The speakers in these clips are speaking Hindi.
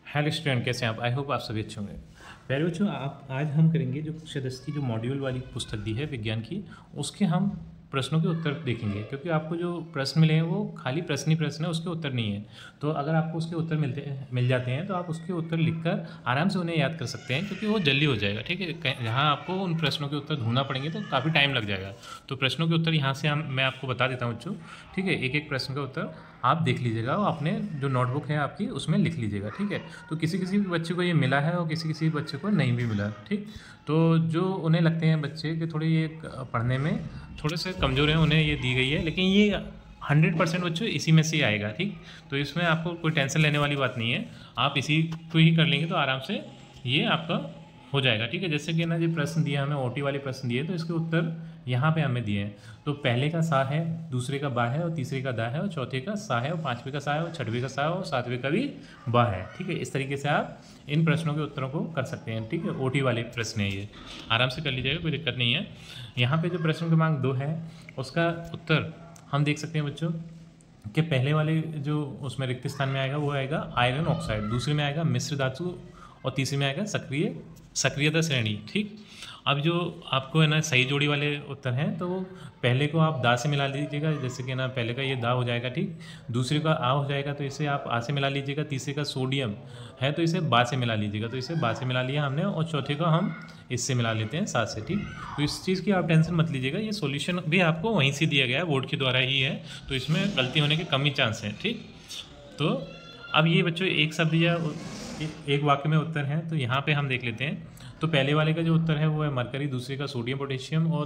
हेलो स्टूडेंट, कैसे हैं आप? आई होप आप सभी अच्छे होंगे। प्यारे बच्चों, आप आज हम करेंगे जो कक्षा 10 की जो मॉड्यूल वाली पुस्तक दी है विज्ञान की, उसके हम प्रश्नों के उत्तर देखेंगे। क्योंकि आपको जो प्रश्न मिले हैं वो खाली प्रश्न ही प्रश्न है, उसके उत्तर नहीं है। तो अगर आपको उसके उत्तर मिल जाते हैं तो आप उसके उत्तर लिखकर आराम से उन्हें याद कर सकते हैं, क्योंकि वो जल्दी हो जाएगा। ठीक है, जहाँ आपको उन प्रश्नों के उत्तर ढूंढना पड़ेंगे तो काफ़ी टाइम लग जाएगा। तो प्रश्नों के उत्तर यहाँ से मैं आपको बता देता हूँ बच्चों। ठीक है, एक एक प्रश्न का उत्तर आप देख लीजिएगा और अपने जो नोटबुक है आपकी उसमें लिख लीजिएगा। ठीक है, तो किसी किसी बच्चे को ये मिला है और किसी किसी बच्चे को नहीं भी मिला। ठीक, तो जो उन्हें लगते हैं बच्चे कि थोड़े ये पढ़ने में थोड़े से कमज़ोर हैं, उन्हें ये दी गई है, लेकिन ये 100% बच्चों इसी में से ही आएगा। ठीक, तो इसमें आपको कोई टेंशन लेने वाली बात नहीं है। आप इसी को ही कर लेंगे तो आराम से ये आपका हो जाएगा। ठीक है, जैसे कि ना जो प्रश्न दिया हमें ओटी वाले प्रश्न दिए, तो इसके उत्तर यहाँ पे हमें दिए हैं। तो पहले का सा है, दूसरे का बा है, और तीसरे का दा है, और चौथे का सा है, और पाँचवें का सा है, और छठवें का सा है, और सातवें का भी बा है। ठीक है, इस तरीके से आप इन प्रश्नों के उत्तरों को कर सकते हैं। ठीक है, ओटी वाले प्रश्न है ये, आराम से कर लीजिएगा, कोई दिक्कत नहीं है। यहाँ पे जो प्रश्न क्रमांक 2 है उसका उत्तर हम देख सकते हैं बच्चों कि पहले वाले जो उसमें रिक्त स्थान में आएगा वो आएगा आयरन ऑक्साइड, दूसरे में आएगा मिश्र धातु, और तीसरे में आएगा सक्रियता श्रेणी। ठीक, अब जो आपको है ना सही जोड़ी वाले उत्तर हैं, तो वो पहले को आप दा से मिला लीजिएगा, जैसे कि ना पहले का ये दा हो जाएगा। ठीक, दूसरे का आ हो जाएगा तो इसे आप आ से मिला लीजिएगा, तीसरे का सोडियम है तो इसे बा से मिला लीजिएगा, तो इसे बा से मिला लिया हमने, और चौथे का हम इससे मिला लेते हैं सा से। ठीक, तो इस चीज़ की आप टेंशन मत लीजिएगा, ये सॉल्यूशन भी आपको वहीं से दिया गया है, बोर्ड के द्वारा ही है, तो इसमें गलती होने के कम ही चांस हैं। ठीक, तो अब ये बच्चों एक शब्द या एक वाक्य में उत्तर हैं, तो यहाँ पे हम देख लेते हैं। तो पहले वाले का जो उत्तर है वो है मरकरी, दूसरे का सोडियम पोटेशियम, और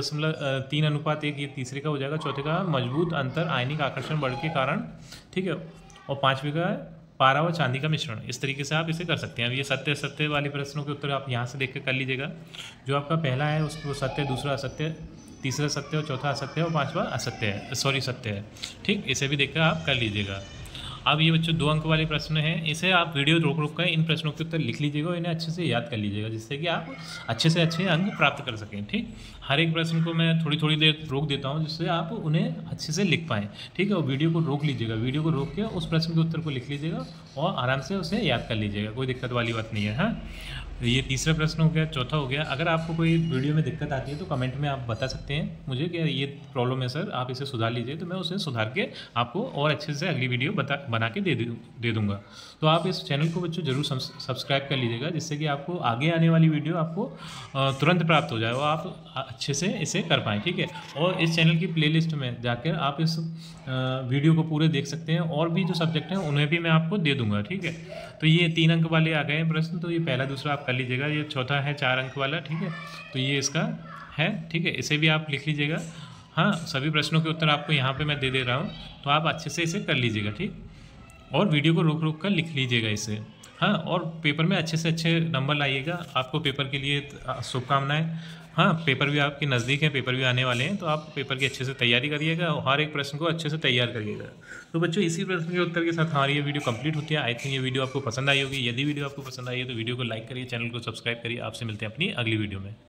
3:3:1 ये तीसरे का हो जाएगा, चौथे का मजबूत अंतर आयनिक आकर्षण बल के कारण। ठीक है, और पाँचवें का पारा व चांदी का मिश्रण। इस तरीके से आप इसे कर सकते हैं। अब ये सत्य असत्य वाले प्रश्नों के उत्तर आप यहाँ से देख कर लीजिएगा। जो आपका पहला है उसको सत्य, दूसरा असत्य, तीसरा सत्य, और चौथा असत्य, और पाँचवा असत्य है, सत्य है। ठीक, इसे भी देखकर आप कर लीजिएगा। अब ये बच्चों 2 अंक वाले प्रश्न हैं, इसे आप वीडियो रोक कर इन प्रश्नों के उत्तर लिख लीजिएगा और इन्हें अच्छे से याद कर लीजिएगा, जिससे कि आप अच्छे से अच्छे अंक प्राप्त कर सकें। ठीक, हर एक प्रश्न को मैं थोड़ी थोड़ी देर रोक देता हूँ, जिससे आप उन्हें अच्छे से लिख पाएँ। ठीक है, और वीडियो को रोक लीजिएगा, वीडियो को रोक के उस प्रश्न के उत्तर को लिख लीजिएगा और आराम से उसे याद कर लीजिएगा, कोई दिक्कत वाली बात नहीं है। हाँ, ये तीसरा प्रश्न हो गया, चौथा हो गया। अगर आपको कोई वीडियो में दिक्कत आती है तो कमेंट में आप बता सकते हैं मुझे कि ये प्रॉब्लम है सर, आप इसे सुधार लीजिए, तो मैं उसे सुधार के आपको और अच्छे से अगली वीडियो बना के दे दूँगा। तो आप इस चैनल को बच्चों जरूर सब्सक्राइब कर लीजिएगा, जिससे कि आपको आगे आने वाली वीडियो आपको तुरंत प्राप्त हो जाए और आप अच्छे से इसे कर पाएँ। ठीक है, और इस चैनल की प्लेलिस्ट में जाकर आप इस वीडियो को पूरे देख सकते हैं, और भी जो सब्जेक्ट हैं उन्हें भी मैं आपको दे दूँगा। ठीक है, तो ये 3 अंक वाले आ गए हैं प्रश्न, तो ये पहला दूसरा आप कर लीजिएगा। ये चौथा है 4 अंक वाला। ठीक है, तो ये इसका है। ठीक है, इसे भी आप लिख लीजिएगा। हाँ, सभी प्रश्नों के उत्तर आपको यहाँ पे मैं दे रहा हूँ, तो आप अच्छे से इसे कर लीजिएगा। ठीक, और वीडियो को रोक कर लिख लीजिएगा इसे। हाँ, और पेपर में अच्छे से अच्छे नंबर लाइएगा। आपको पेपर के लिए शुभकामनाएं। हाँ, पेपर भी आपके नज़दीक है, पेपर भी आने वाले हैं, तो आप पेपर की अच्छे से तैयारी करिएगा और हर एक प्रश्न को अच्छे से तैयार करिएगा। तो बच्चों, इसी प्रश्न के उत्तर के साथ हमारी ये वीडियो कंप्लीट होती है। आई थिंक ये वीडियो आपको पसंद आई होगी। यदि वीडियो आपको पसंद आई है तो वीडियो को लाइक करिए, चैनल को सब्सक्राइब करिए। आपसे मिलते हैं अपनी अगली वीडियो में।